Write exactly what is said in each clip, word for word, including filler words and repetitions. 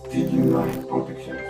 تي جي نايت برودكشنز.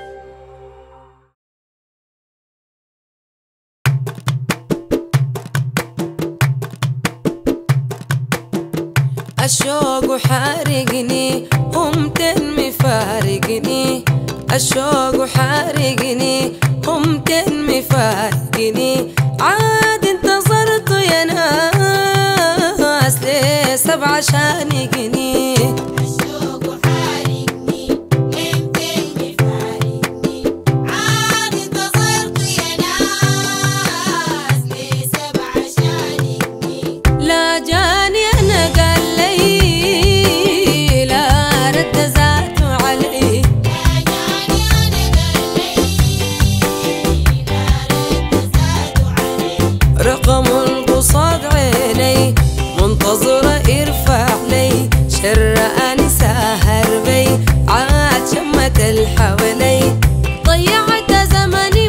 الشوق حارقني قمت مفارقني، الشوق حارقني قمت مفارقني، عاد انتظرت يا ناس ليه سبعة شانقني. الشوق حارقني قمت مفارقني، عاد انتظرت يا ناس ليه سبعة شانقني. لا جاني انا قال لي لا رد ذاته علي، لا جاني انا قال لي لا رد ذاته علي. رقم القصاد عيني منتظرة يرفع لي، شر انسى هربي عاد شمت الحولي، ضيعت زمني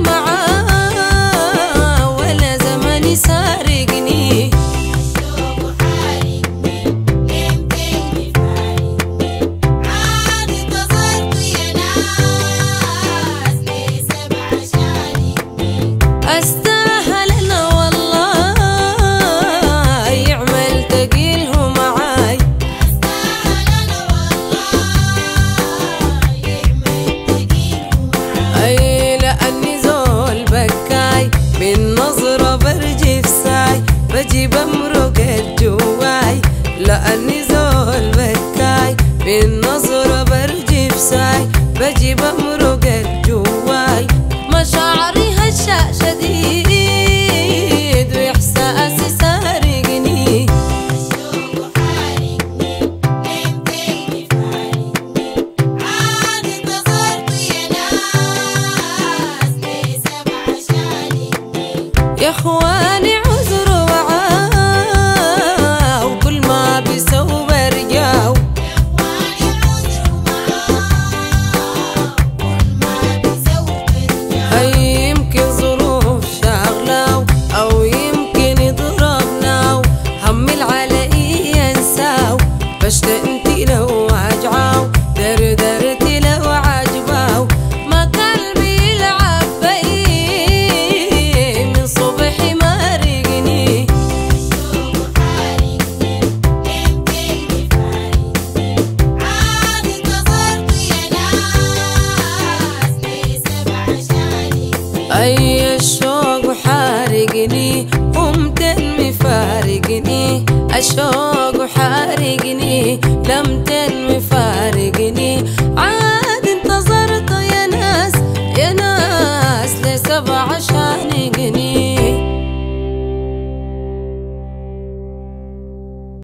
معاه ولا زمني سارقني. الشوق حارقني قمت مفارقني، عاد انتظرت يا ناس ليه سبعة شانقني. استاهل انا والله يعمل تقيله معاي، استاهل انا والله يعمل تقيله معاي. اي لاني زول بكاي من نظرة برجف ساي، بجي بمرق الجواي، لاني زول بكاي من نظرة برجف ساي، بجي بمرق الجواي، مشاعري هشة شديد واحساسي سارقني. الشوق حارقني قمت مفارقني، عاد انتظرت يا ناس ليه سبعة شانقني. يا اخواني عذر وعاه وكل ما بيسوى برجاو، يا اخواني عذر معاه كل ما بيسوي برجع. هي يمكن ظروف شاغلة أو يمكن يضربنا، همي العلي ينساو، بشتقتي لو عجعاو، دردرتي لو عجباو، ما قلبي يلعب بي من صبحي مارقني. الشوق حارقني قمت مفارقني، عاد انتظرت يا ناس ليه سبعة شانقني. أي الشوق حارقني قمت مفارقني، الشوق حارقني لم مفارقني، عاد انتظرت يا ناس يا ناس لسبع شانقني.